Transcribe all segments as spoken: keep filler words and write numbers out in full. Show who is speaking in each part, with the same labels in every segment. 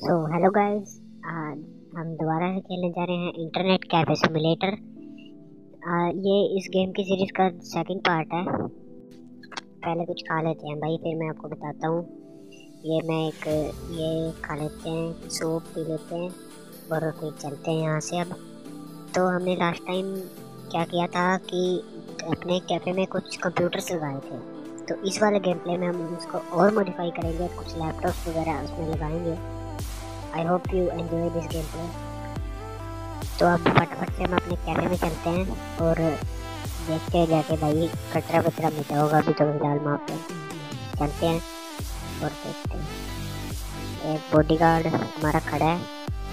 Speaker 1: So hello guys, आज हम दोबारा से खेलने जा रहे हैं इंटरनेट कैफे सिमुलेटर। ये इस गेम की सीरीज का सेकंड पार्ट है। पहले कुछ खा लेते हैं भाई, फिर मैं आपको बताता हूँ। ये मैं एक ये खा लेते हैं, सूप पी लेते हैं और फिर चलते हैं यहाँ से। अब तो हमने लास्ट टाइम क्या किया था कि अपने कैफे में कुछ कंप्यूटर्स लगाए थे, तो इस वाले गेम प्ले में हम उसको और मॉडिफाई करेंगे, कुछ लैपटॉप्स वगैरह उसमें लगाएंगे। I hope you enjoy this game play. तो अब फटाफट से हम अपने कैफे में चलते हैं और देखते हैं जाके भाई कचरा वचरा मिटा होगा। अभी तो फिलहाल वहाँ पे चलते हैं और देखते हैं। एक बॉडीगार्ड हमारा खड़ा है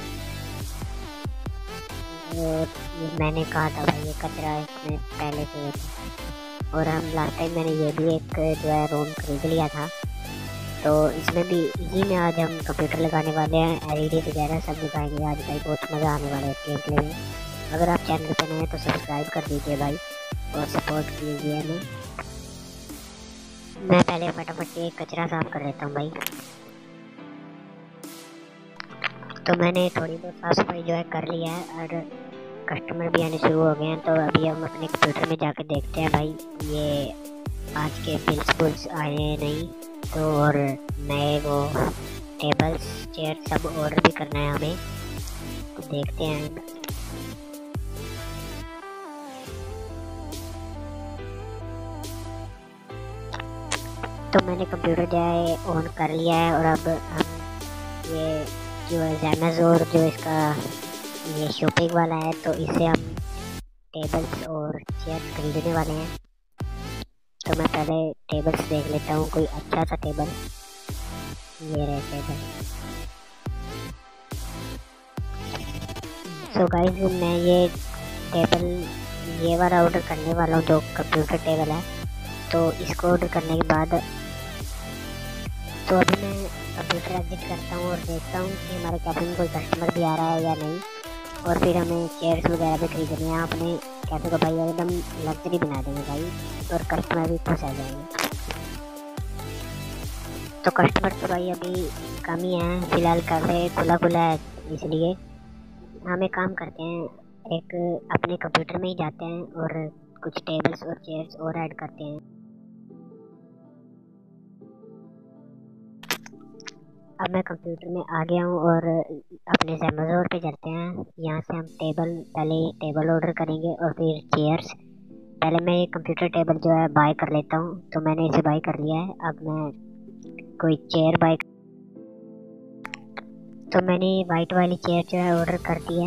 Speaker 1: और ये मैंने कहा था भाई ये कचरा इसमें पहले से, और हम लास्ट टाइम मैंने ये भी एक जो है रूम खरीद लिया था, तो इसमें भी इसी में आज हम कंप्यूटर लगाने वाले हैं। एलईडी वगैरह सब लगाएंगे आज भाई, बहुत मज़ा आने वाला है गेम प्ले में। अगर आप चैनल पे नए हैं तो सब्सक्राइब कर दीजिए भाई और सपोर्ट कीजिए हमें। मैं पहले फटाफट से कचरा साफ कर लेता हूँ भाई। तो मैंने थोड़ी बहुत साफ सफाई जो है कर लिया है और कस्टमर भी आने शुरू हो गए हैं। तो अभी हम अपने कंप्यूटर में जाके देखते हैं भाई ये आज के बिल्स बुल्स आए हैं नहीं, तो और नए वो टेबल्स चेयर सब ऑर्डर भी करना है हमें, तो देखते हैं। तो मैंने कंप्यूटर जो है ऑन कर लिया है और अब हम ये जो है ज़ेनाज़ोर जो इसका ये शॉपिंग वाला है, तो इससे हम टेबल्स और चेयर खरीदने वाले हैं। तो मैं पहले टेबल्स देख लेता हूँ, कोई अच्छा सा टेबल। ये रहे टेबल। सो गाइस मैं ये टेबल ये वाला ऑर्डर करने वाला हूँ जो कंप्यूटर टेबल है। तो इसको ऑर्डर करने के बाद तो अभी मैं कंप्यूटर एग्जिट करता हूँ और देखता हूँ कि हमारे कैफे में कोई कस्टमर भी आ रहा है या नहीं, और फिर हमें चेयर्स वगैरह भी खरीदने हैं। अपने कैफे को भाई एकदम लग्जरी बना देंगे भाई, और कस्टमर भी खुश आ जाएंगे। तो कस्टमर तो भाई अभी कम ही है, फिलहाल कैफे खुला खुला है, इसलिए हम एक काम करते हैं, एक अपने कंप्यूटर में ही जाते हैं और कुछ टेबल्स और चेयर्स और ऐड करते हैं। अब मैं कंप्यूटर में आ गया हूँ और अपने ज़ेनाज़ोर पे चलते हैं। यहाँ से हम टेबल पहले टेबल ऑर्डर करेंगे और फिर चेयर्स। पहले मैं कंप्यूटर टेबल जो है बाय कर लेता हूँ, तो मैंने इसे बाय कर लिया है। अब मैं कोई चेयर बाय, तो मैंने वाइट वाली चेयर जो है ऑर्डर कर दी है।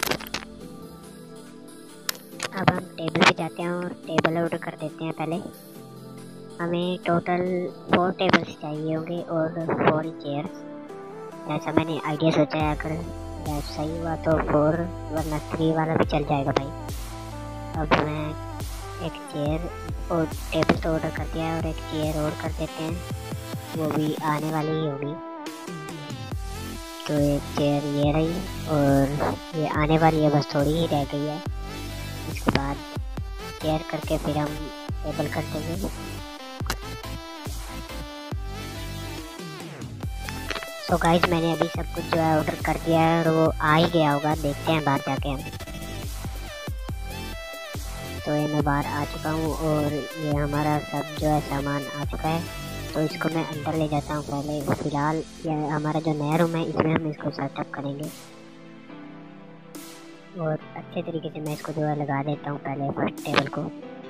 Speaker 1: अब हम टेबल पे जाते हैं और टेबल ऑर्डर कर देते हैं। पहले हमें टोटल फोर टेबल्स चाहिए होंगे और फोर चेयर्स, ऐसा मैंने आइडिया सोचा है। अगर सही हुआ तो फोर, वरना थ्री वाला भी चल जाएगा भाई। अब मैं एक चेयर और टेबल तो ऑर्डर कर दिया है और एक चेयर और कर देते हैं, वो भी आने वाली ही होगी। तो एक चेयर ये रही और ये आने वाली है, बस थोड़ी ही रह गई है। इसके बाद चेयर करके फिर हम टेबल कर देंगे। तो गाइस मैंने अभी सब कुछ जो है ऑर्डर कर दिया है और वो आ ही गया होगा, देखते हैं बाहर जाके हम। तो ये मैं बाहर आ चुका हूँ और ये हमारा सब जो है सामान आ चुका है, तो इसको मैं अंदर ले जाता हूँ। पहले फिलहाल ये हमारा जो नया रूम है इसमें हम इसको सेटअप करेंगे और अच्छे तरीके से मैं इसको जो है लगा देता हूँ पहले फर्स्ट टेबल को।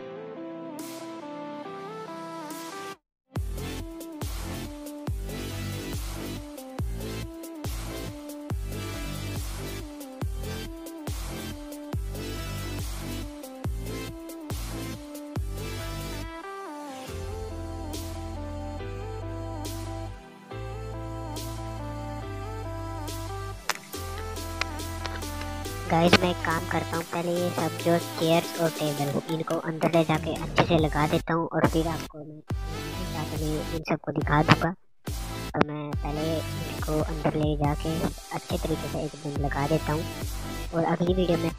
Speaker 1: गाइस मैं एक काम करता हूँ, पहले ये सब जो चेयर्स और टेबल इनको अंदर ले जाके अच्छे से लगा देता हूँ और फिर आपको मैं साथ में इन सबको दिखा दूँगा। तो मैं पहले इनको अंदर ले जाके अच्छे तरीके से एकदम लगा देता हूँ और अगली वीडियो में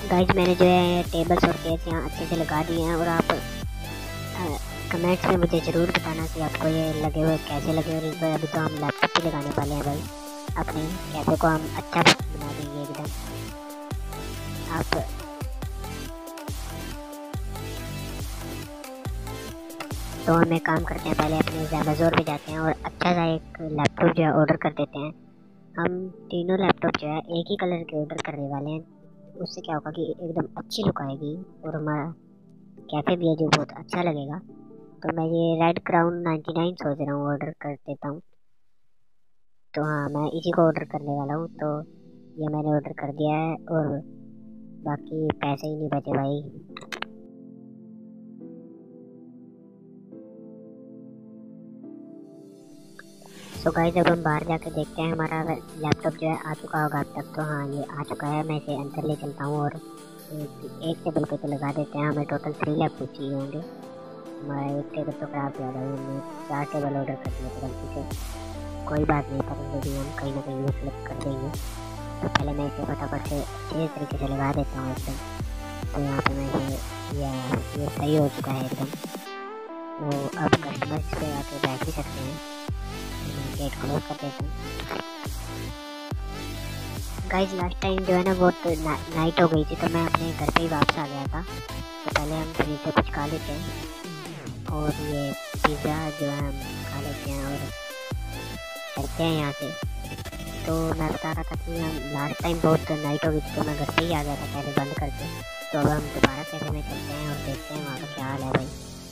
Speaker 1: गाइज मैंने जो है टेबल्स और चेयर्स यहाँ अच्छे से लगा दिए हैं और आप कमेंट्स में मुझे ज़रूर बताना कि आपको ये लगे हुए कैसे लगे। और इस बार अभी तो हम लैपटॉप भी लगाने वाले हैं भाई, अपने कैफ़े को हम अच्छा बना देंगे एकदम। आप तो हम एक काम करते हैं, पहले अपने अमेज़न पे जाते हैं और अच्छा सा एक लैपटॉप जो है ऑर्डर कर देते हैं। हम तीनों लैपटॉप जो है एक ही कलर के ऑर्डर करने वाले हैं। उससे क्या होगा कि एकदम अच्छी लुक आएगी और हमारा कैफ़े भी है जो बहुत अच्छा लगेगा। तो मैं ये रेड क्राउन नाइन्टी नाइन सोच रहा हूँ ऑर्डर कर देता हूँ। तो हाँ, मैं इसी को ऑर्डर करने वाला हूँ। तो ये मैंने ऑर्डर कर दिया है और बाकी पैसे ही नहीं बचे भाई। तो गाइस अब हम बाहर जाके देखते हैं, हमारा लैपटॉप जो है आ चुका होगा अब तक। तो हाँ, ये आ चुका है। मैं इसे अंदर ले चलता हूँ और एक टेबल पे तो लगा देते हैं। हमें टोटल थ्री लैपटॉप चाहिए होंगे। हमारा एक टेबल तो खराब किया था, हमने चार टेबल ऑर्डर कर दिए थे गलती से। कोई बात नहीं, पर भी हम कहीं ना कहीं यूज कर देंगे। तो पहले मैं इसे फटाफट से अच्छे तरीके से लगा देता हूँ एकदम। तो यहाँ पे मैं इसे ये ये सही हो चुका है एकदम। तो अब कस्टमर इस पर आके बैठ भी सकते हैं। गेट क्लोज कर देता हूँ। गाइस लास्ट टाइम जो है ना बहुत ना, नाइट हो गई थी, तो मैं अपने घर पे ही वापस आ गया था। तो पहले हम फ्रिज से कुछ खा लेते हैं और ये पिज़्ज़ा जो है हम खा लेते हैं और चलते हैं यहाँ से। तो मैं बता रहा था कि हम लास्ट टाइम बहुत नाइट हो गई थी, तो मैं घर पे ही आ गया था कैफे बंद करके। तो अब हम दोबारा कैफे में चलते हैं और देखते हैं वहाँ का क्या हाल है भाई।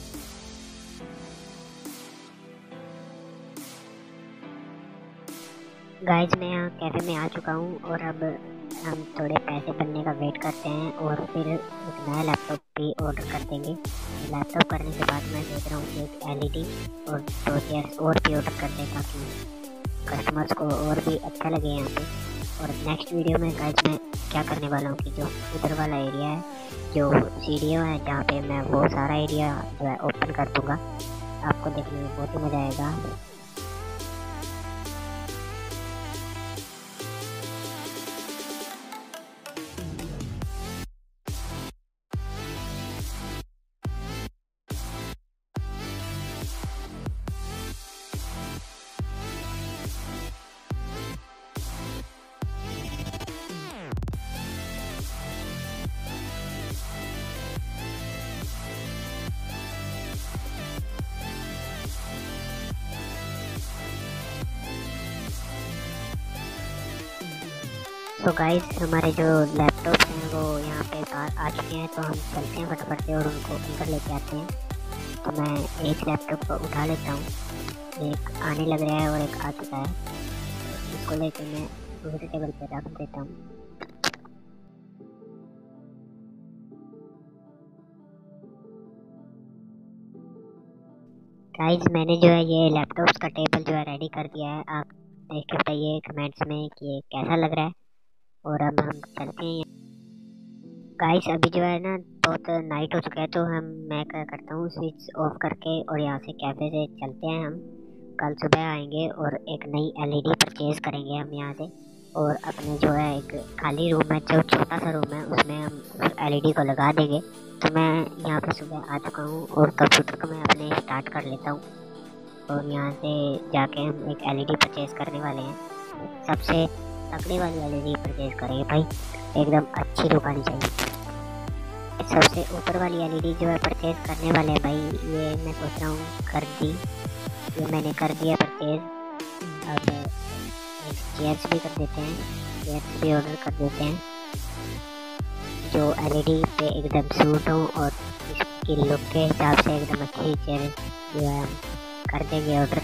Speaker 1: गाइस मैं यहाँ कैफ़े में आ चुका हूँ और अब हम थोड़े पैसे बनने का वेट करते हैं और फिर एक नया लैपटॉप भी ऑर्डर कर देंगे। लैपटॉप करने के बाद मैं सोच रहा हूँ कि एक एलईडी और दो चेयर्स और भी ऑर्डर कर दें ताकि कस्टमर्स को और भी अच्छा लगे यहाँ पे। और नेक्स्ट वीडियो में गाइस मैं क्या करने वाला हूँ कि जो उधर वाला एरिया है, जो सीढ़ियों है जहाँ पे मैं वो सारा एरिया जो है ओपन कर दूँगा। आपको देखने में बहुत ही मज़ा आएगा। तो गाइस हमारे जो लैपटॉप हैं वो यहाँ पे आ चुके हैं। तो हम चलते हैं फटाफट से और उनको अंदर लेके आते हैं। तो मैं एक लैपटॉप को उठा लेता हूँ, एक आने लग रहा है और एक आ चुका है। इसको लेके मैं दूसरे टेबल पे रख देता हूँ। गाइस मैंने जो है ये लैपटॉप्स का टेबल जो है रेडी कर दिया है। आप देख के बताइए कमेंट्स में कि ये कैसा लग रहा है। और अब हम चलते हैं। गाइस अभी जो है ना बहुत नाइट हो चुका है, तो हम मैं क्या करता हूँ स्विच ऑफ करके और यहाँ से कैफ़े से चलते हैं। हम कल सुबह आएंगे और एक नई एलईडी परचेज़ करेंगे हम यहाँ से। और अपने जो है एक खाली रूम है, जो छोटा सा रूम है, उसमें हम उस एलईडी को लगा देंगे। तो मैं यहाँ पे सुबह आ चुका हूँ और कंप्यूटर को मैं अपने स्टार्ट कर लेता हूँ। और यहाँ से जाके हम एक एलईडी परचेज़ करने वाले हैं। सबसे तगड़ी वाली एलईडी परचेज़ करेंगे भाई, एकदम अच्छी लुक आनी चाहिए। सबसे ऊपर वाली एलईडी जो है परचेज़ करने वाले हैं भाई, ये मैं सोच रहा हूँ कर दी, ये मैंने कर दिया परचेज़। अब एक चेयर्स भी कर देते हैं, चेयर्स भी ऑर्डर कर देते हैं जो एलईडी पे एकदम सूट हो और इसकी लुक के हिसाब से एकदम अच्छी चेयर जो है हम कर देंगे ऑर्डर।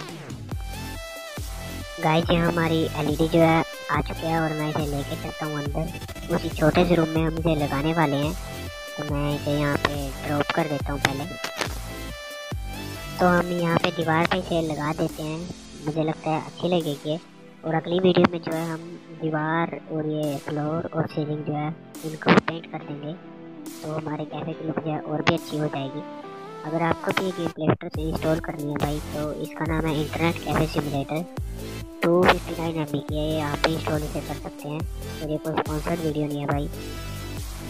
Speaker 1: गाइस यहाँ हमारी एलईडी जो है आ चुकी है और मैं इसे लेके चलता हूँ अंदर। उसी छोटे से रूम में हम इसे लगाने वाले हैं। तो मैं इसे यहाँ पे ड्रॉप कर देता हूँ पहले। तो हम यहाँ पे दीवार पे इसे लगा देते हैं, मुझे लगता है अच्छी लगेगी। और अगली वीडियो में जो है हम दीवार और ये फ्लोर और सीलिंग जो है इनको पेंट कर देंगे, तो हमारे कैफ़े की लुक जो है और भी अच्छी हो जाएगी। अगर आपको भी गेम प्ले स्टोर से इंस्टॉल करनी है भाई, तो इसका नाम है internet cafe simulator. Two fifty nine M B की है, ये आप भी इंस्टॉल इसे कर सकते हैं। और ये कोई स्पॉन्सर्ड वीडियो नहीं है भाई।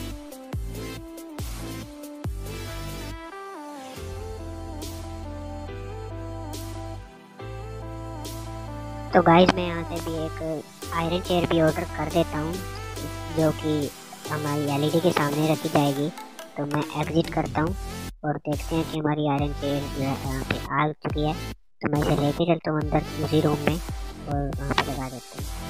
Speaker 1: तो गाइस मैं यहाँ से भी एक आयरन चेयर भी ऑर्डर कर देता हूँ, जो कि हमारी एलईडी के सामने रखी जाएगी। तो मैं एग्जिट करता हूँ और देखते हैं कि हमारी आयरन चेयर जो है यहाँ पे आ चुकी है। तो मैं इसे लेके चलता हूँ अंदर उसी रूम में और वहाँ पे लगा देते हैं।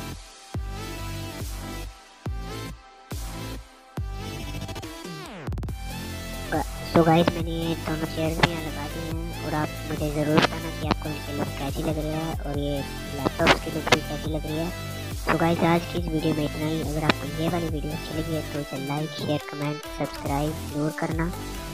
Speaker 1: तो गाइस मैंने ये दोनों चेयर्स भी यहाँ लगा दी हैं और आप मुझे ज़रूर बताना कि आपको इनकी लुक कैसी लग रही है और ये लैपटॉप की लुक भी कैसी लग रही है। तो गाइस आज की इस वीडियो में इतना ही। अगर आपको ये वाली वीडियो अच्छी लगी है तो इसे लाइक शेयर कमेंट सब्सक्राइब जरूर करना।